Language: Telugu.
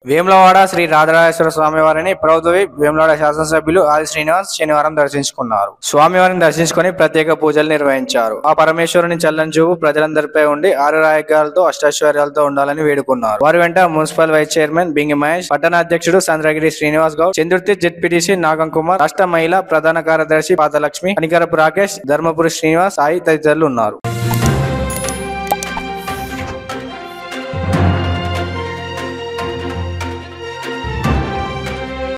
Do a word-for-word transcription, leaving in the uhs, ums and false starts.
వేములవాడ శ్రీ రాజరాజేశ్వర స్వామి వారిని ప్రభుత్వ వేములవాడ శాసనసభ్యులు ఆది శ్రీనివాస్ శనివారం దర్శించుకున్నారు. స్వామివారిని దర్శించుకుని ప్రత్యేక పూజలు నిర్వహించారు. ఆ పరమేశ్వరుని చల్లని చూపు ప్రజలందరిపై ఉండి ఆరోగ్యాలతో అష్టైశ్వర్యాలతో ఉండాలని వేడుకున్నారు. వారి వెంట municipal vice chairman Bingi Mahesh, పట్టణ అధ్యక్షుడు సంద్రగిరి శ్రీనివాస్ గౌడ్, చంద్రుర్తి జెడ్పీటీసీ నాగం కుమార్, రాష్ట్ర మహిళా ప్రధాన కార్యదర్శి పాతలక్ష్మి, కనికరపు రాకేష్, ధర్మపురి శ్రీనివాస్, సాయి తదితరులు ఉన్నారు.